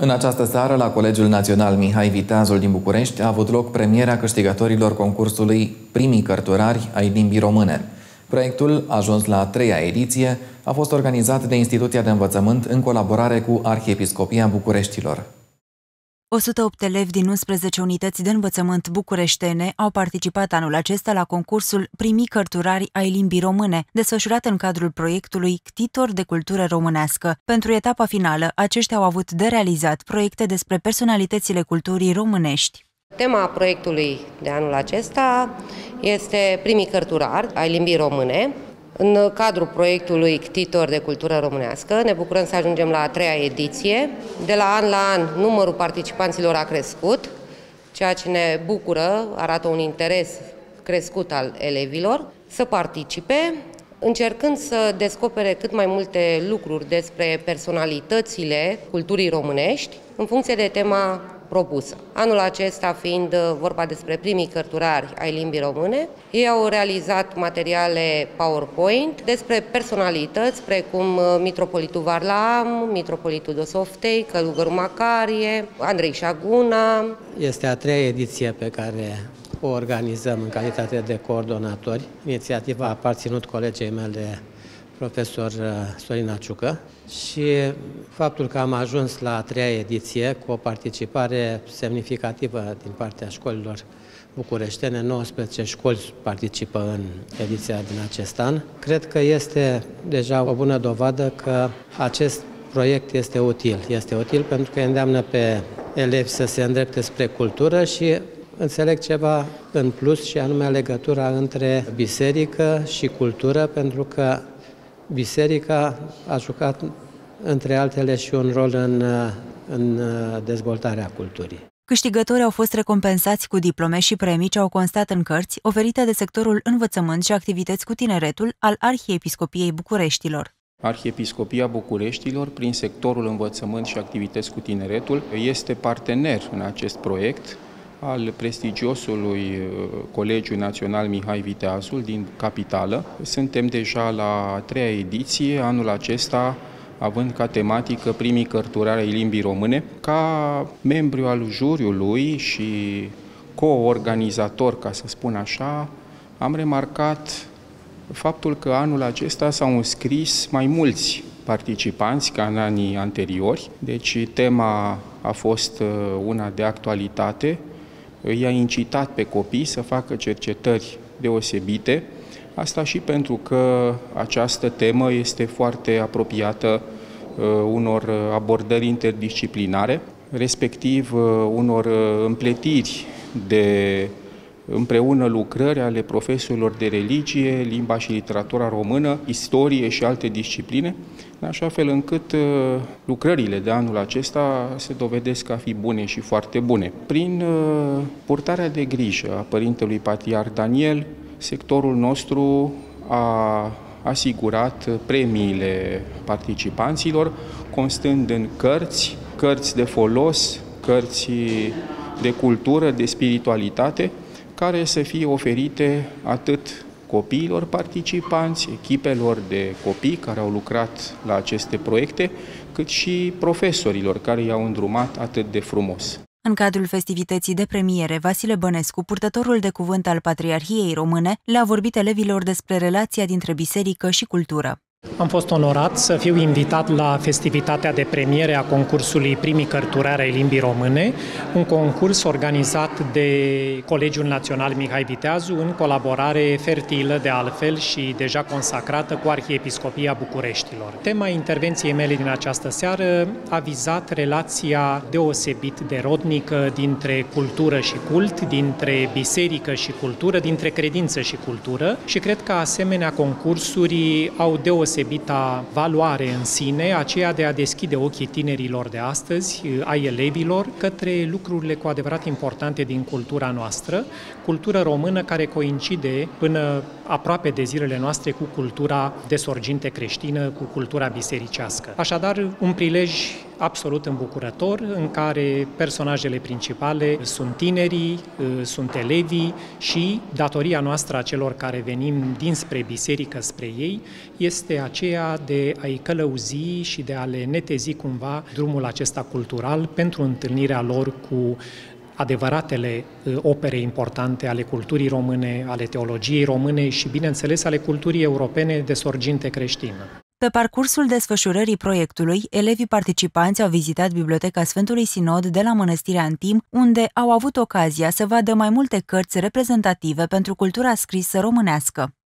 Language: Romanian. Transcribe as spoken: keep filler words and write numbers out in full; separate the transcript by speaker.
Speaker 1: În această seară, la Colegiul Național Mihai Viteazul din București, a avut loc premierea câștigătorilor concursului Primii Cărturari ai limbii române. Proiectul, ajuns la a treia ediție, a fost organizat de Instituția de Învățământ în colaborare cu Arhiepiscopia Bucureștilor.
Speaker 2: o sută opt elevi din unsprezece unități de învățământ bucureștene au participat anul acesta la concursul Primii Cărturari ai limbii române, desfășurat în cadrul proiectului Ctitor de cultură românească. Pentru etapa finală, aceștia au avut de realizat proiecte despre personalitățile culturii românești.
Speaker 3: Tema proiectului de anul acesta este Primii Cărturari ai limbii române. În cadrul proiectului Ctitor de cultură românească ne bucurăm să ajungem la a treia ediție. De la an la an numărul participanților a crescut, ceea ce ne bucură, arată un interes crescut al elevilor să participe, încercând să descopere cât mai multe lucruri despre personalitățile culturii românești în funcție de tema propusă. Anul acesta fiind vorba despre primii cărturari ai limbii române, ei au realizat materiale PowerPoint despre personalități precum Mitropolitul Varlam, Mitropolitul Dosoftei, Călugărul Macarie, Andrei Șaguna.
Speaker 4: Este a treia ediție pe care o organizăm în calitate de coordonatori. Inițiativa a aparținut colegei mele, profesor Sorina Ciucă, și faptul că am ajuns la a treia ediție cu o participare semnificativă din partea școlilor bucureștene, nouăsprezece școli participă în ediția din acest an, cred că este deja o bună dovadă că acest proiect este util. Este util pentru că îndeamnă pe elevi să se îndrepte spre cultură și înțeleg ceva în plus, și anume legătura între biserică și cultură, pentru că biserica a jucat, între altele, și un rol în, în dezvoltarea culturii.
Speaker 2: Câștigătorii au fost recompensați cu diplome și premii ce au constat în cărți oferite de sectorul învățământ și activități cu tineretul al Arhiepiscopiei Bucureștilor.
Speaker 5: Arhiepiscopia Bucureștilor, prin sectorul învățământ și activități cu tineretul, este partener în acest proiect al prestigiosului Colegiu Național Mihai Viteazul din capitală. Suntem deja la a treia ediție, anul acesta având ca tematică Primii Cărturari ai limbii române. Ca membru al juriului și co-organizator, ca să spun așa, am remarcat faptul că anul acesta s-au înscris mai mulți participanți ca în anii anteriori, deci tema a fost una de actualitate. I-a incitat pe copii să facă cercetări deosebite, asta și pentru că această temă este foarte apropiată unor abordări interdisciplinare, respectiv unor împletiri de împreună lucrări ale profesorilor de religie, limba și literatura română, istorie și alte discipline, în așa fel încât lucrările de anul acesta se dovedesc a fi bune și foarte bune. Prin purtarea de grijă a Părintelui Patriarh Daniel, sectorul nostru a asigurat premiile participanților, constând în cărți, cărți de folos, cărți de cultură, de spiritualitate, care să fie oferite atât copiilor participanți, echipelor de copii care au lucrat la aceste proiecte, cât și profesorilor care i-au îndrumat atât de frumos.
Speaker 2: În cadrul festivității de premiere, Vasile Bănescu, purtătorul de cuvânt al Patriarhiei Române, le-a vorbit elevilor despre relația dintre biserică și cultură.
Speaker 6: Am fost onorat să fiu invitat la festivitatea de premiere a concursului Primii Cărturari ai limbii române, un concurs organizat de Colegiul Național Mihai Viteazu în colaborare fertilă, de altfel, și deja consacrată cu Arhiepiscopia Bucureștilor. Tema intervenției mele din această seară a vizat relația deosebit de rodnică dintre cultură și cult, dintre biserică și cultură, dintre credință și cultură, și cred că asemenea concursuri au deosebit deosebită valoare în sine, aceea de a deschide ochii tinerilor de astăzi, ai elevilor, către lucrurile cu adevărat importante din cultura noastră, cultură română care coincide până aproape de zilele noastre cu cultura de sorginte creștină, cu cultura bisericească. Așadar, un prilej absolut îmbucurător, în care personajele principale sunt tinerii, sunt elevii și datoria noastră a celor care venim dinspre biserică spre ei este aceea de a-i călăuzi și de a le netezi cumva drumul acesta cultural pentru întâlnirea lor cu adevăratele opere importante ale culturii române, ale teologiei române și, bineînțeles, ale culturii europene de sorginte creștină.
Speaker 2: Pe parcursul desfășurării proiectului, elevii participanți au vizitat Biblioteca Sfântului Sinod de la Mănăstirea Antim, unde au avut ocazia să vadă mai multe cărți reprezentative pentru cultura scrisă românească.